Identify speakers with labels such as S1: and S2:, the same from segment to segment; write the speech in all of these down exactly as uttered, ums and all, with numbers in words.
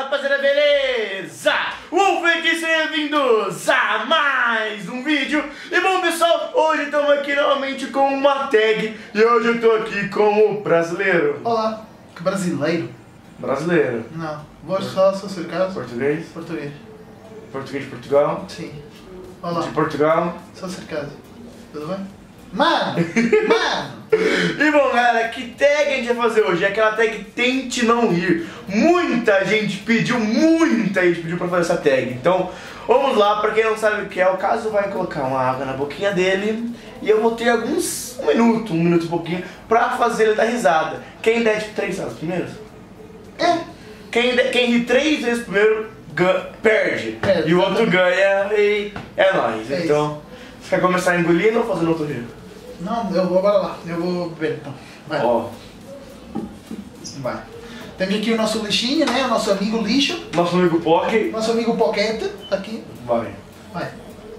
S1: rapaziada, beleza? Wolf aqui, sejam bem-vindos a mais um vídeo. E bom pessoal, hoje estamos aqui novamente com uma tag. E hoje eu tô aqui com o brasileiro.
S2: Olá, que brasileiro?
S1: Brasileiro.
S2: Não, vou só, sou cercado.
S1: Português?
S2: Português.
S1: Português de Portugal?
S2: Sim. Olá,
S1: De Portugal?
S2: sou cercado. Tudo bem? Mano! Mano!
S1: E bom galera, que tag a gente vai fazer hoje? É aquela tag Tente Não Rir. Muita gente pediu, muita gente pediu pra fazer essa tag. Então vamos lá, pra quem não sabe o que é, o Caso vai colocar uma água na boquinha dele e eu vou ter alguns, um minuto, um minuto e pouquinho pra fazer ele dar risada. Quem der tipo três risadas primeiros?
S2: É.
S1: Quem, der, quem rir três vezes primeiro ganha, perde.
S2: Perde,
S1: E o outro ganha e é nóis.
S2: É
S1: Então, você quer começar engolindo ou fazendo outro rir?
S2: Não, eu vou, bora lá. Eu vou beber então. Vai.
S1: Ó.
S2: Vai. Temos aqui o nosso lixinho, né? O nosso amigo lixo.
S1: Nosso amigo Pock.
S2: Nosso amigo Poquete. Tá aqui.
S1: Vai.
S2: Vai.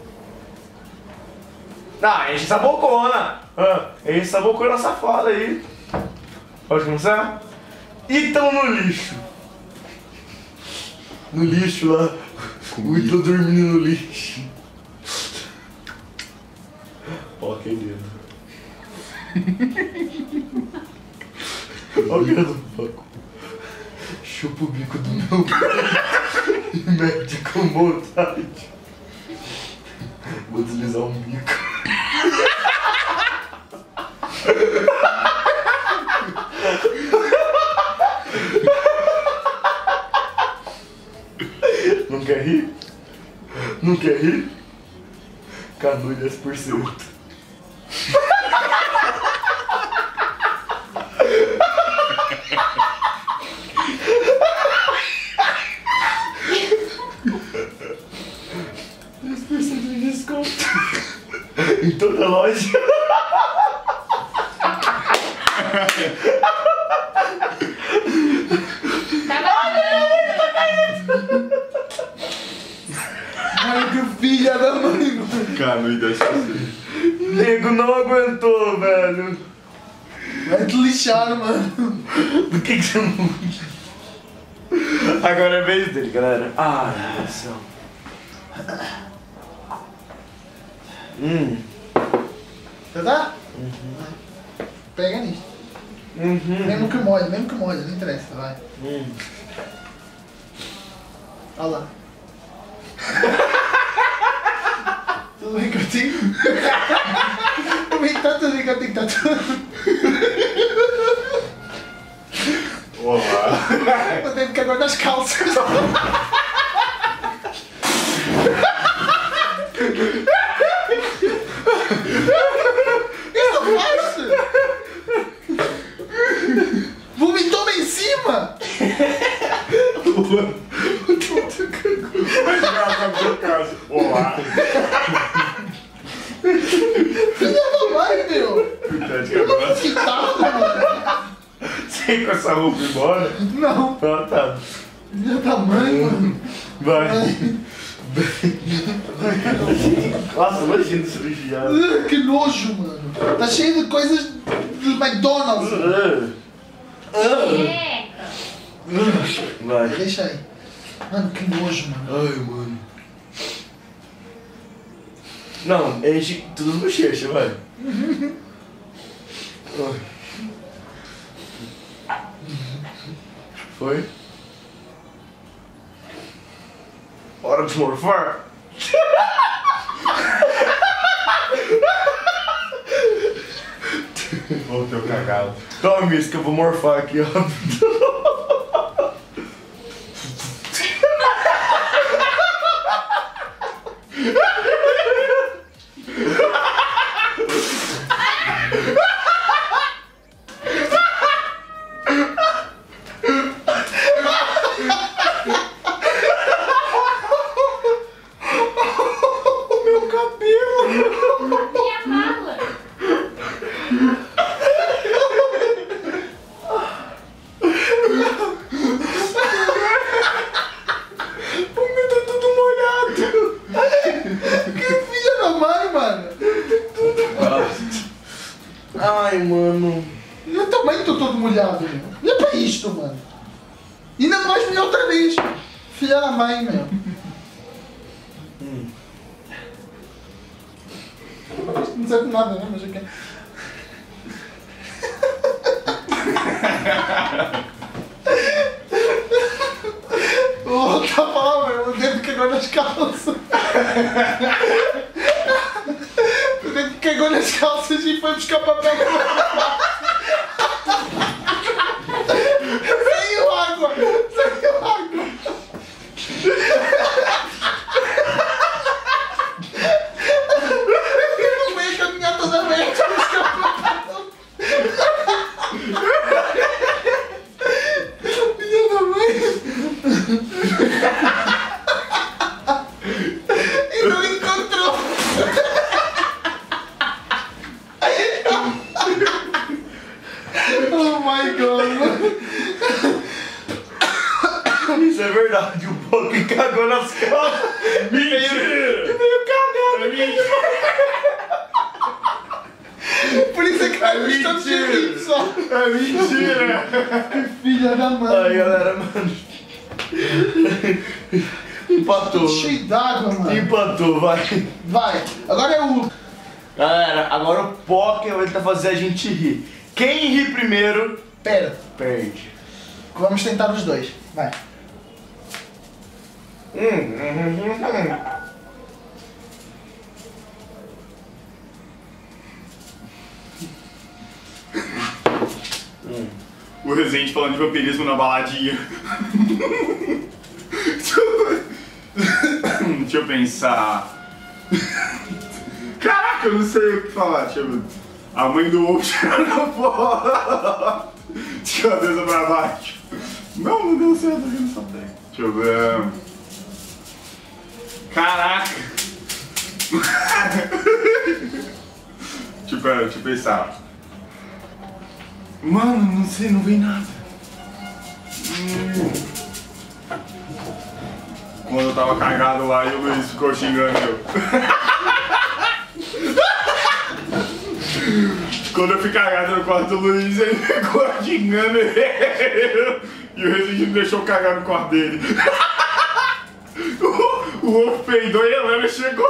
S1: Ah, enche essa bocona! Ah, enche essa bocona safada aí. Pode começar? E tamo no lixo. No lixo lá. O Ítalo dormindo no lixo. Ó, que lindo. Olha o cara do Paco. Chupa o bico do meu pé e mete com vontade. Vou deslizar um bico. Não quer rir? Não quer rir? Canu dez por cento. dez por cento de desconto em toda loja.
S2: Ai, que filha da mãe, mano.
S3: Cara, não dez por cento.
S1: Nego não aguentou, velho.
S2: Vai te lixar, mano.
S1: Do que que você não... Agora é a vez dele, galera. Ah, meu Deus do céu. Hum.
S2: Já tá?
S1: Uhum.
S2: Pega nisso.
S1: Uhum.
S2: Mesmo que molha, mesmo que molha, não interessa, vai.
S1: Hum.
S2: Olha lá. Tudo bem contigo? Tudo bem, tá tudo bem contigo, tá tudo.
S3: Olá.
S2: Eu tenho que aguardar as calças. Isso faz? Vomitou-me em cima!
S3: Olá.
S2: Filha da mãe, meu! Eu não vou ficar, mano!
S1: Você ir com essa roupa embora?
S2: Não!
S1: Ah, tá.
S2: Filha da mãe, mano!
S1: Vai. Nossa, imagina esse vigiado.
S2: Uh, que nojo, mano! Tá cheio de coisas do McDonald's!
S1: Vai.
S2: Deixa aí. Mano, que nojo, mano.
S1: Ai, mano. Não, enche tudo no bochecha, vai. Ai. Foi? Hora de morfar?
S3: Voltei o cagado.
S1: Toma isso que eu vou morfar aqui, ó. Meu cabelo!
S4: Minha mala!
S1: Ai, mano.
S2: Eu também tô todo molhado, meu. Olha pra isto, mano. Ainda mais me outra vez. Filha da mãe, meu.
S1: Hum.
S2: Não serve nada, né? Mas eu quero. Oh, tá bom, meu. O dedo cagou nas calças. O dedo cagou nas calças e foi buscar papel. Saiu água! Saiu água! Eu não veio caminhar toda vez pra buscar papel. Filha da mãe! E não encontrou! Oh my god!
S1: Isso é verdade, o Poké cagou nas calças.
S3: Mentira!
S1: E veio cagado.
S2: Por isso é que
S1: É
S2: nós estamos
S1: mentira.
S2: seguindo só!
S3: É mentira!
S2: Filha da mãe!
S1: Aí galera, mano. Empatou.
S2: Cheio d'água, mano!
S1: Empatou, vai.
S2: Vai! Agora é o.
S1: Galera, agora o Poké vai tentar fazer a gente rir. Quem ri primeiro,
S2: Pera,
S1: perde.
S2: vamos tentar os dois. Vai.
S1: Hum, hum, hum, hum.
S3: O Rezende falando de vampirismo na baladinha. Deixa eu pensar. Caraca, eu não sei o que falar. Deixa eu ver. A mãe do ovo tirando a porra. De cabeça pra baixo. Não, não deu certo aqui nessa técnica. Deixa eu ver. Caraca. Deixa eu, deixa eu pensar. Mano, não sei, não vem nada. Hum. Quando eu tava cagado lá e o Luiz ficou xingando eu. Quando eu fui cagado no quarto do Luiz, ele ficou xingando eu. E o Resident me deixou cagar no quarto dele. O, o ovo peidou e a Helena chegou.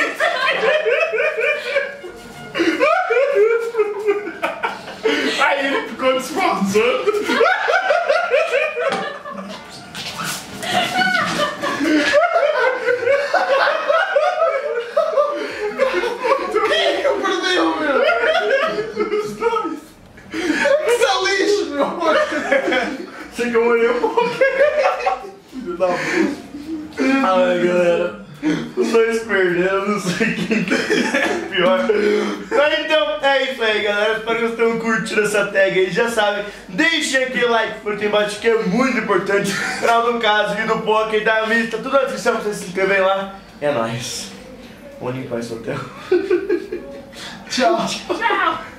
S3: Aí ele ficou disfarçando.
S2: Quem que eu perdi, meu?
S3: Os dois.
S2: Que lixo, meu!
S1: Sei que eu molhei um pouco. Filho da puta. Ai, galera. Os dois perderam, não sei quem que é pior. Mas então, é isso aí, galera. Espero que vocês tenham curtido essa tag aí. Já sabem, deixem aquele like por aqui embaixo, que é muito importante. Canal do Caso, vídeo do Poké, da Mista, tudo na descrição pra vocês se inscreverem lá. É nóis. Vamos limpar esse hotel.
S2: Tchau!
S4: Tchau!